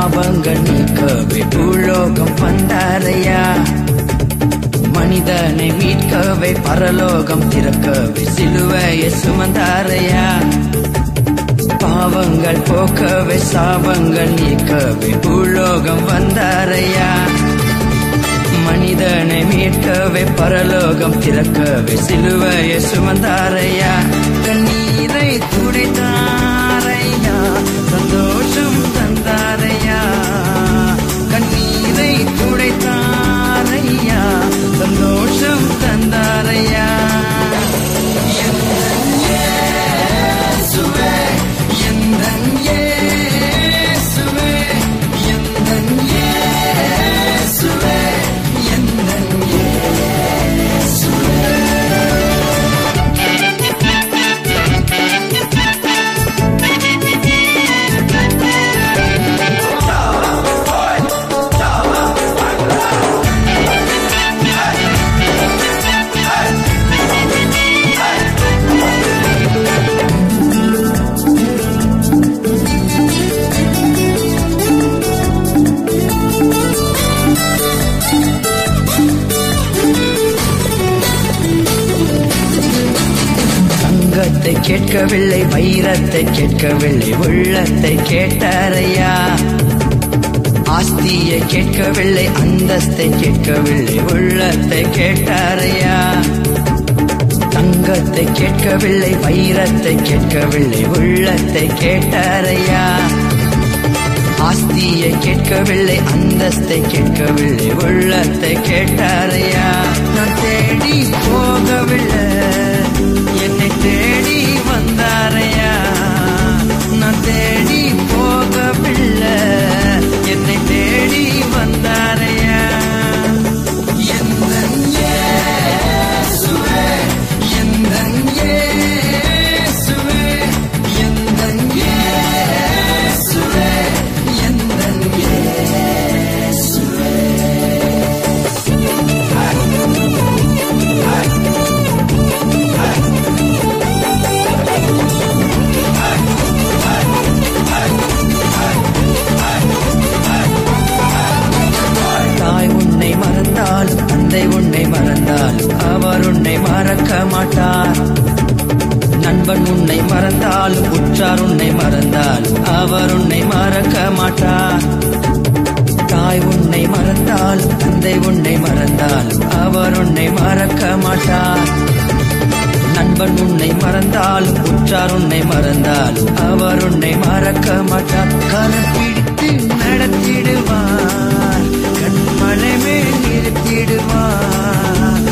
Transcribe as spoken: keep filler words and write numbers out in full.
பாவங்கள் நீக்கவே பூலோகம் வந்தாரையா. மனிதனை மீட்கவே பரலோகம் திறக்கவே சிலுவையை சுமந்தாரையா. பாவங்கள் போக்கவே சாபங்கள் நீக்கவே பூலோகம் வந்தாரையா. மனிதனை மீட்கவே பரலோகம் திறக்கவே சிலுவையை சுமந்தாரையா. கண்ணீரை துடைத்தாரையா, சந்தோஷம் தந்தாரையா. கண்ணீரை துடைத்தாரையா, சந்தோஷம் தந்தாரையா. கேட்கவில்லை வைரத்தை கேட்கவில்லை உள்ளத்தை கேட்டாரையா. ஆஸ்தியை கேட்கவில்லை அந்தஸ்தை கேட்கவில்லை உள்ளத்தை கேட்டாரையா. தங்கத்தை கேட்கவில்லை வைரத்தை கேட்கவில்லை உள்ளத்தை கேட்டாரையா. ஆஸ்தியை கேட்கவில்லை அந்தஸ்தை கேட்கவில்லை உள்ளத்தை கேட்டாரையா. நான் தேடி போகவில்லை, என்னை தேடி வந்தாரையா. நான் தேடி போகவில்லை, என்னை தேடி வந்தாரையா. எந்தன் இயேசுவே, எந்தன் இயேசுவே, எந்தன் இயேசுவே, எந்தன் இயேசுவே. தாய் உன்னை மறந்தாலும் தந்தை உன்னை மறந்தாலும் அவர் உன்னை மறக்க மாட்டார். நண்பன் உன்னை மறந்தாலும் உற்றார் உன்னை மறந்தாலும் அவர் உன்னை மறக்க மாட்டார். தாய் உன்னை மறந்தாலும் தந்தை உன்னை மறந்தாலும் அவர் உன்னை மறக்க மாட்டார். நண்பன் உன்னை மறந்தாலும் உற்றார் உன்னை மறந்தாலும் அவர் உன்னை மறக்க மாட்டார். கரம் பிடித்து நடத்திடுவார், கண்மலை மேல் நிறுத்திடுவார்.